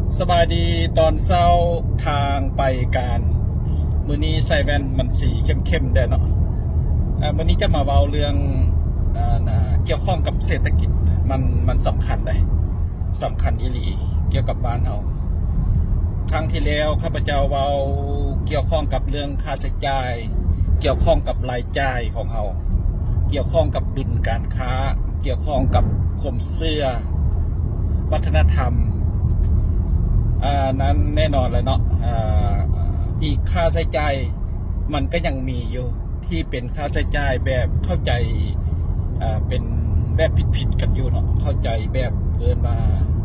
สบายดีตอนเช้าทางไปการมื้อนี้ใส่แว่นมันสีเข้มๆได้เนาะมื้อนี้จะมาเว้าเรื่องเกี่ยวข้องกับเศรษฐกิจมันสำคัญเลยสำคัญอีหลีเกี่ยวกับบ้านเราครั้งที่แล้วข้าพเจ้าเว้าเกี่ยวข้องกับเรื่องค่าใช้จ่ายเกี่ยวข้องกับรายจ่ายของเราเกี่ยวข้องกับดุลการค้าเกี่ยวข้องกับความเชื่อวัฒนธรรมนั้นแน่นอนเลยเนาะอีกค่าใช้จ่ายมันก็ยังมีอยู่ที่เป็นค่าใช้จ่ายแบบเข้าใจเป็นแบบผิดกันอยู่เนาะเข้าใจแบบมา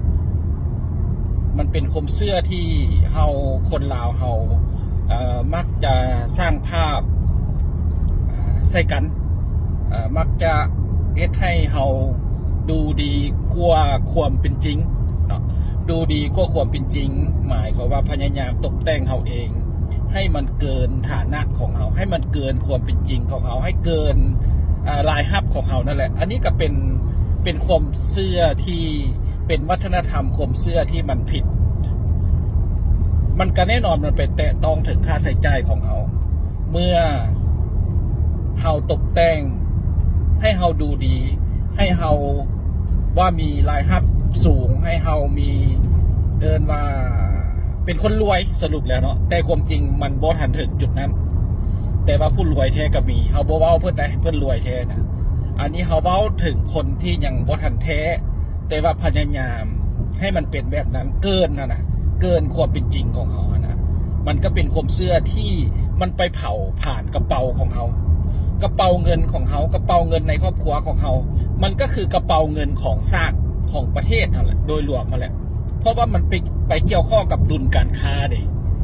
มันเป็นความเชื่อที่เฮาคนลาวเฮามักจะสร้างภาพใส่กันมักจะเฮ็ดให้เฮาดูดีกว่าความเป็นจริงเนาะดูดีกว่าความเป็นจริงหมายความว่าพยายามตกแต่งเฮาเองให้มันเกินฐานะของเฮาให้มันเกินความเป็นจริงของเฮาให้เกินรายฮับของเฮานั่นแหละอันนี้ก็เป็นความเชื่อที่เป็นวัฒนธรรมความเชื่อที่มันผิดมันก็แน่นอนมันไปแตะต้องถึงค่าใช้จ่ายของเฮาเมื่อเฮาตกแต่งให้เฮาดูดีให้เฮาว่ามีรายรับสูงให้เฮามีว่าเป็นคนรวยสรุปแล้วเนาะแต่ความจริงมันบ่ทันถึงจุดนั้นแต่ว่าผู้รวยแท้ก็มีเฮาบ่เว้าเพิ่นได้เพิ่นรวยแท้นะอันนี้เฮาเว้าถึงคนที่ยังบ่ทันแท้แต่ว่าพยายามให้มันเป็นแบบนั้นเกินนะเกินความเป็นจริงของเฮานะมันก็เป็นความเชื่อที่มันไปเผาผ่านกระเป๋าของเฮากระเป๋าเงินของเฮากระเป๋าเงินในครอบครัวของเฮามันก็คือกระเป๋าเงินของชาติของประเทศนั่นแหละโดยรวมมาแหละเพราะว่ามันไปเกี่ยวข้องกับดุลการค้าเด้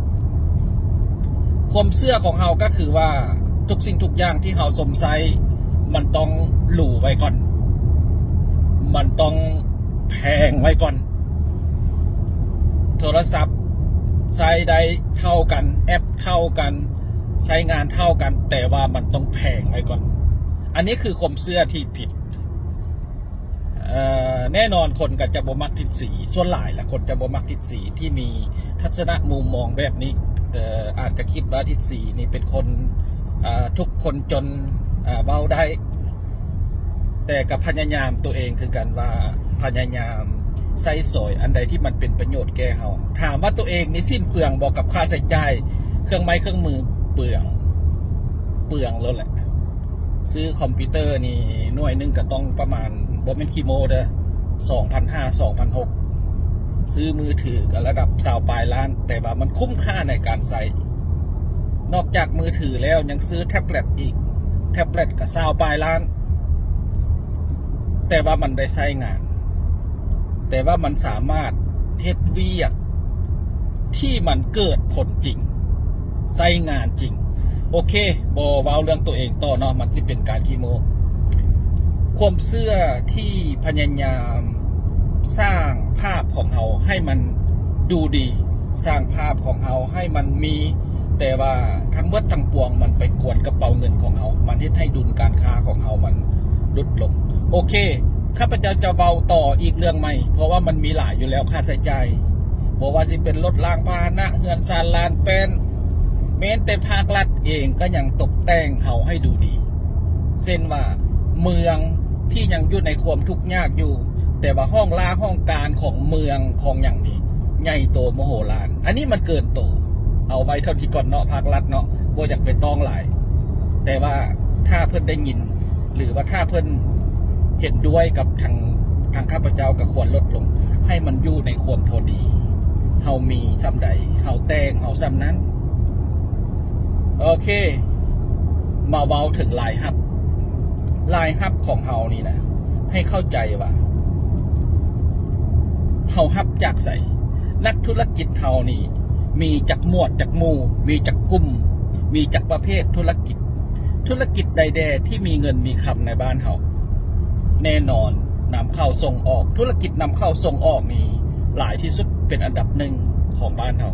ความเชื่อของเฮาก็คือว่าทุกสิ่งทุกอย่างที่เฮาสมใช้มันต้องหรูไว้ก่อนมันต้องแพงไว้ก่อนโทรศัพท์ใช้ได้เท่ากันแอปเท่ากันใช้งานเท่ากันแต่ว่ามันต้องแพงไว้ก่อนอันนี้คือความเชื่อที่ผิดแน่นอนคนก็จะบ่มักทิศสีส่วนหลายแหละคนจะบ่มักทิศสีที่มีทัศนมุมมองแบบนี้อาจจะคิดว่าทิศสีนี่เป็นคนทุกคนจนเบาได้แต่กับพยายามตัวเองคือกันว่าพยายามใช้สอยอันใดที่มันเป็นประโยชน์แก่เฮาถามว่าตัวเองนี่สิ้นเปลืองบอกกับค่าใช้จ่ายเครื่องไม้เครื่องมือเปลืองแล้วแหละซื้อคอมพิวเตอร์นี่หน่วยนึงก็ต้องประมาณบ่แม่นคีโมเด้อ 2,500 2,600 ซื้อมือถือก็ระดับ20 ปลายล้านแต่ว่ามันคุ้มค่าในการใช้นอกจากมือถือแล้วยังซื้อแท็บเล็ตอีกแท็บเล็ตก็20 ปลายล้านแต่ว่ามันได้ใช้งานแต่ว่ามันสามารถเฮ็ดเวียกที่มันเกิดผลจริงใช้งานจริงโอเคบอเว้าเรื่องตัวเองต่อเนาะมันสิเป็นการขี้โมความเชื่อที่พยายามสร้างภาพของเฮาให้มันดูดีสร้างภาพของเฮาให้มันมีแต่ว่าทั้งหมดทั้งปวงมันไปกวนกระเป๋าเงินของเฮามันเฮ็ดให้ดุลการค้าของเฮามันลดลงโอเคข้าพเจ้าจะเบาต่ออีกเรื่องใหม่เพราะว่ามันมีหลายอยู่แล้วค่าใช้จ่ายบอกว่าสิเป็นรถรางพาหนะเฮือนซานลานเป็นแม้แต่ภาครัฐเองก็ยังตกแต่งเฮาให้ดูดีเช่นว่าเมืองที่ยังอยู่ในความทุกข์ยากอยู่แต่ว่าห้องลาห้องการของเมืองของอย่างนี้ใหญ่โตมโหฬารอันนี้มันเกินโตเอาไว้เท่าที่ก่อนเนาะภาครัฐเนาะบ่อยากไปต้องหลายแต่ว่าถ้าเพิ่นได้ยินหรือว่าถ้าเพิ่นเห็นด้วยกับทางข้าพเจ้าก็ควรลดลงให้มันอยู่ในความพอดีเฮามีซ้ำใดเฮาแต่งเฮาซ้ำนั้นโอเคมาเว้าถึงรายรับของเฮานี่นะให้เข้าใจว่าเฮารับจากใส่นักธุรกิจเฮานี่มีจักหมวดจักหมู่มีจักกลุ่มมีจักประเภทธุรกิจใดๆที่มีเงินมีคำในบ้านเฮาแน่นอนนำเข้าส่งออกธุรกิจนำเข้าส่งออกนี่หลายที่สุดเป็นอันดับหนึ่งของบ้านเฮา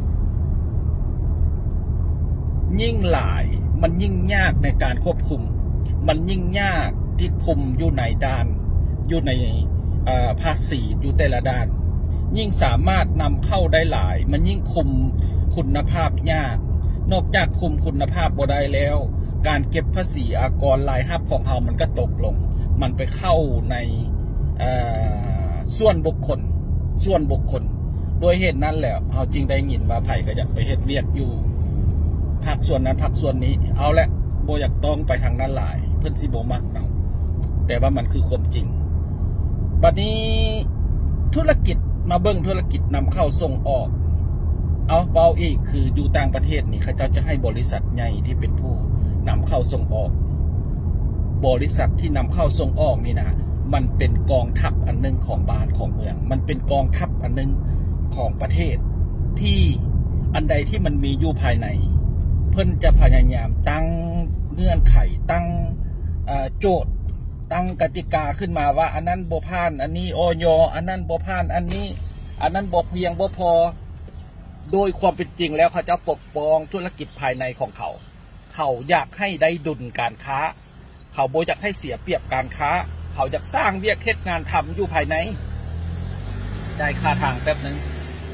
ยิ่งหลายมันยิ่งยากในการควบคุมมันยิ่งยากที่คุมอยู่ในด้านอยู่ในภาษีอยู่แต่ละด้านยิ่งสามารถนำเข้าได้หลายมันยิ่งคุมคุณภาพยากนอกจากคุมคุณภาพบ่ได้แล้วการเก็บภาษีอากรรายรับของเรามันก็ตกลงมันไปเข้าในส่วนบุคคลโดยเหตุนั้นแหละเราจริงได้ยินว่าไผ่ก็อยากไปเฮ็ดเวียกอยู่ภาคส่วนนั้นภาคส่วนนี้เอาละโบอยากต้องไปทางนั้นหลายเพิ่นสิบ่มักเนาะแต่ว่ามันคือความจริงบัดนี้ธุรกิจมาเบิ่งธุรกิจนำเข้าส่งออกเอาเบาอีกคืออยู่ต่างประเทศนี่เขาจะให้บริษัทใหญ่ที่เป็นผู้นำเข้าส่งออกบริษัทที่นำเข้าส่งออกนี่นะมันเป็นกองทัพอันนึงของบ้านของเมืองมันเป็นกองทัพอันนึงของประเทศที่อันใดที่มันมีอยู่ภายในเพิ่นจะพยายามตั้งเงื่อนไขตั้งโจทย์ตั้งกติกาขึ้นมาว่าอันนั้นบ่ผ่านอันนี้อย.อันนั้นบ่ผ่านอันนี้อันนั้นบ่เพียงบ่พอโดยความเป็นจริงแล้วเขาจะปกป้องธุรกิจภายในของเขาอยากให้ได้ดุลการค้าเขาบ่อยากให้เสียเปรียบการค้าเขาอยากสร้างเวียกเฮ็ดงานทำอยู่ภายในได้ค่าทางแป๊บนึง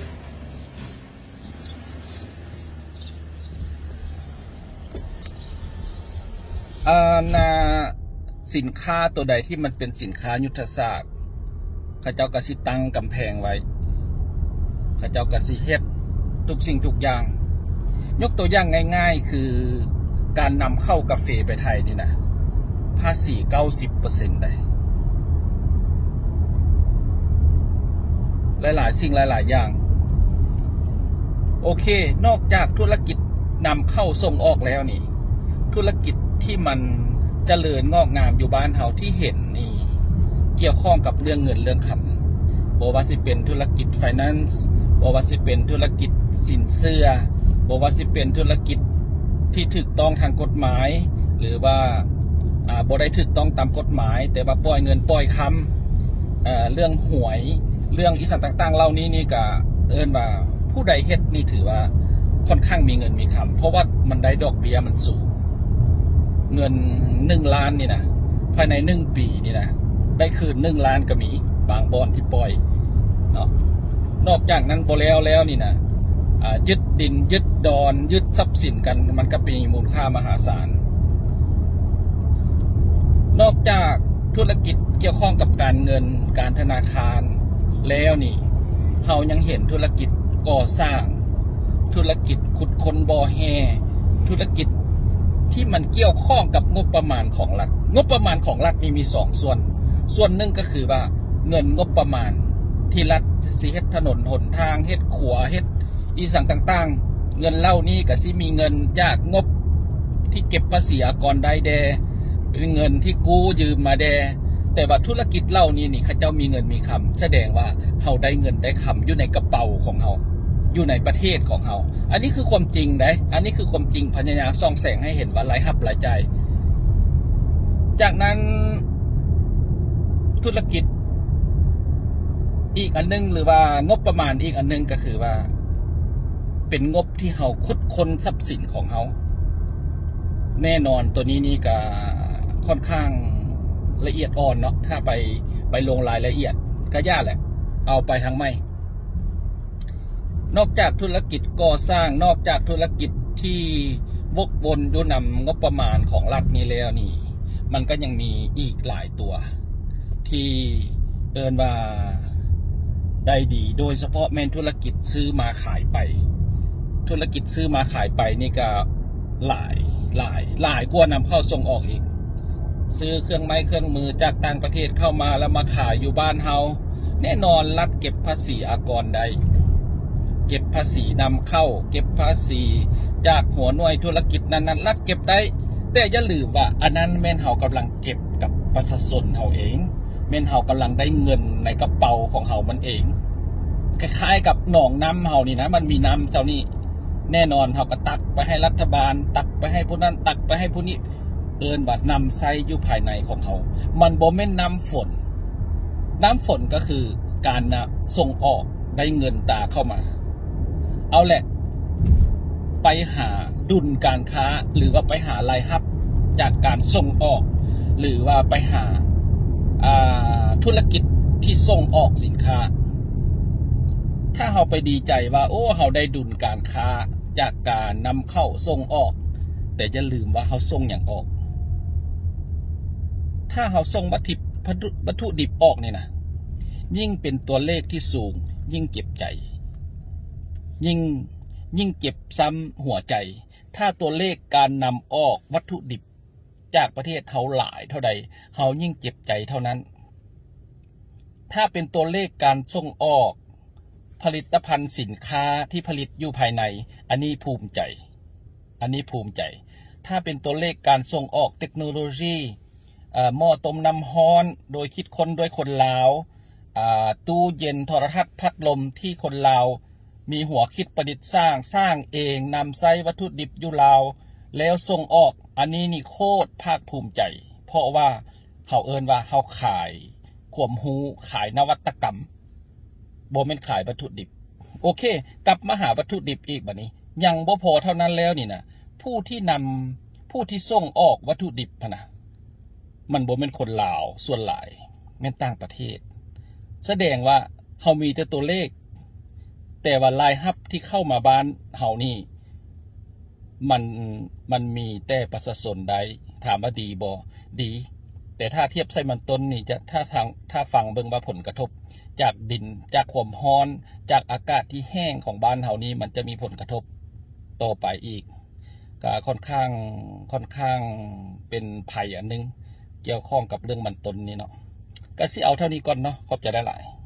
สินค้าตัวใดที่มันเป็นสินค้ายุทธศาสตร์เขาเจ้ากระสิตั้งกำแพงไว้เขาเจ้ากระสิเฮ็ดทุกสิ่งทุกอย่างยกตัวอย่างง่ายๆคือการนำเข้ากาแฟไปไทยนี่นะภาษี 90% ได้หลายๆสิ่งหลายๆอย่างโอเคนอกจากธุรกิจนำเข้าส่งออกแล้วนี่ธุรกิจที่มันเจริญงอกงามอยู่บ้านเฮาที่เห็นนี่เกี่ยวข้องกับเรื่องเงินเรื่องคำบ่ว่าสิเป็นธุรกิจ Finance บ่ว่าสิเป็นธุรกิจสินเชื่อบ่ว่าสิเป็นธุรกิจที่ถูกต้องทางกฎหมายหรือว่าบ่ได้ถูกต้องตามกฎหมายแต่ว่าปล่อยเงินปล่อยคำเรื่องหวยเรื่องอีสังต่างๆเหล่านี้นี่ก็เอิ้นว่าผู้ใดเฮ็ดนี่ถือว่าค่อนข้างมีเงินมีคำเพราะว่ามันได้ดอกเบี้ยมันสูงเงิน1 ล้านนี่นะภายใน1 ปีนี่นะได้คืน1 ล้านก็มีบางบอนที่ปล่อยเนาะนอกจากนั้นบ่แล้วนี่นะยึดดินยึดดอนยึดทรัพย์สินกันมันก็มีมูลค่ามหาศาลนอกจากธุรกิจเกี่ยวข้องกับการเงินการธนาคารแล้วนี่เฮายังเห็นธุรกิจก่อสร้างธุรกิจขุดค้นบ่อแห่ธุรกิจที่มันเกี่ยวข้องกับงบประมาณของรัฐงบประมาณของรัฐมี2 ส่วนหนึ่งก็คือว่าเงินงบประมาณที่รัฐสิเฮ็ดถนนหนทางเฮ็ดขัวเฮ็ดอีสังต่างๆเงินเหล่านี้ก็สิมีเงินจากงบที่เก็บภาษีอากรได้แดเป็นเงินที่กู้ยืมมาแดแต่ว่าธุรกิจเหล่านี้นี่เขาเจ้ามีเงินมีคำแสดงว่าเฮาได้เงินได้คำอยู่ในกระเป๋าของเฮาอยู่ในประเทศของเฮาอันนี้คือความจริงได้อันนี้คือความจริงพญายามส่องแสงให้เห็นว่ารายรับรายจ่ายจากนั้นธุรกิจอีกอันนึงหรือว่างบประมาณอีกอันนึงก็คือว่าเป็นงบที่เฮาขุดค้นทรัพย์สินของเฮาแน่นอนตัวนี้นี่ก็ค่อนข้างละเอียดอ่อนเนาะถ้าไปลงรายละเอียดก็ยากแหละเอาไปทางไม่นอกจากธุรกิจก่อสร้างนอกจากธุรกิจที่วกวนอยู่นำงบประมาณของรัฐนี้แล้วนี่มันก็ยังมีอีกหลายตัวที่เอิ้นว่าได้ดีโดยเฉพาะแม่นธุรกิจซื้อมาขายไปธุรกิจซื้อมาขายไปนี่ก็หลายกว่านำเข้าส่งออกอีกซื้อเครื่องไม้เครื่องมือจากต่างประเทศเข้ามาแล้วมาขายอยู่บ้านเฮาแน่นอนรัฐเก็บภาษีอากรได้เก็บภาษีนำเข้าเก็บภาษีจากหัวหน่วยธุรกิจนั้นรัฐเก็บได้แต่อย่าลืมว่าอันนั้นแม่นเฮากำลังเก็บกับประชาชนเฮาเองแม่นเฮากำลังได้เงินในกระเป๋าของเฮามันเองคล้ายๆกับหนองน้ำเฮานี่นะมันมีน้ำเท่านี้แน่นอนเฮาก็ตักไปให้รัฐบาลตักไปให้ผู้นั้นตักไปให้ผู้นี้เอิ้นว่านำใช้อยู่ภายในของเฮามันบ่แม่นน้ำฝนก็คือการส่งออกได้เงินตาเข้ามาเอาแหละไปหาดุลการค้าหรือว่าไปหารายรับจากการส่งออกหรือว่าไปหาธุรกิจที่ส่งออกสินค้าถ้าเราไปดีใจว่าโอ้เราได้ดุลการค้าจากการนำเข้าส่งออกแต่อย่าลืมว่าเราส่งอย่างออกถ้าเราส่งวัตถุดิบออกนี่นะยิ่งเป็นตัวเลขที่สูงยิ่งเจ็บใจยิ่งเจ็บซ้ำหัวใจถ้าตัวเลขการนำออกวัตถุดิบจากประเทศเฮาหลายเท่าใดเฮายิ่งเจ็บใจเท่านั้นถ้าเป็นตัวเลขการส่งออกผลิตภัณฑ์สินค้าที่ผลิตอยู่ภายในอันนี้ภูมิใจถ้าเป็นตัวเลขการส่งออกเทคโนโลยีหม้อต้มน้ำร้อนโดยคิดค้นโดยคนลาวตู้เย็นโทรทัศน์พัดลมที่คนลาวมีหัวคิดประดิษฐ์สร้างเองนำใช้วัตถุดิบอยู่ลาวแล้วส่งออกอันนี้นี่โคตรภาคภูมิใจเพราะว่าเฮาเอิ้นว่าเฮาขายความรู้ขายนวัตกรรมบ่แม่นขายวัตถุดิบโอเคกลับมาหาวัตถุดิบอีกบัดนี้ยังบ่พอเท่านั้นแล้วนี่นะผู้ที่ส่งออกวัตถุดิบนะมันบ่แม่นคนลาวส่วนหลายแม่นต่างประเทศแสดงว่าเฮามีแต่ตัวเลขแต่ว่ารายรับที่เข้ามาบ้านเฮานี่มันมีแต่ประชาชนใดถามว่าดีบ่ดีแต่ถ้าเทียบใส่มันต้นนี่จะถ้าฟังเบิ่งว่าผลกระทบจากดินจากความร้อนจากอากาศที่แห้งของบ้านเฮานี่มันจะมีผลกระทบต่อไปอีกก็ค่อนข้างเป็นภัยอันนึงเกี่ยวข้องกับเรื่องมันต้นนี่เนาะก็สิเอาเท่านี้ก่อนเนาะขอบใจได้หลาย